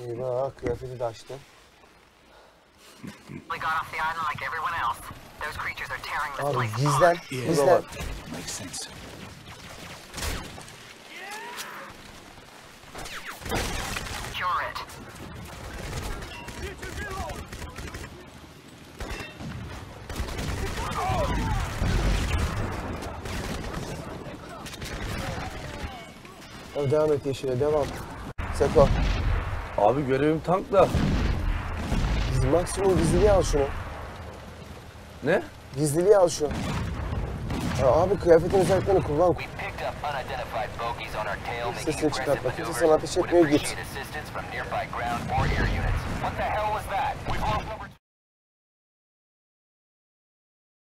Eyvah, kıyafeti de açtı. Abi gizlen, gizlen. Abi devam et yeşile, devam. Seko. Abi görevim tankla. Maksimum gizliliği al şunu. Ne? Gizliliği al şunu. Ya abi kıyafetin özelliklerini kullan. Sesini çıkartma. Kimse sana ateş etmiyor, git.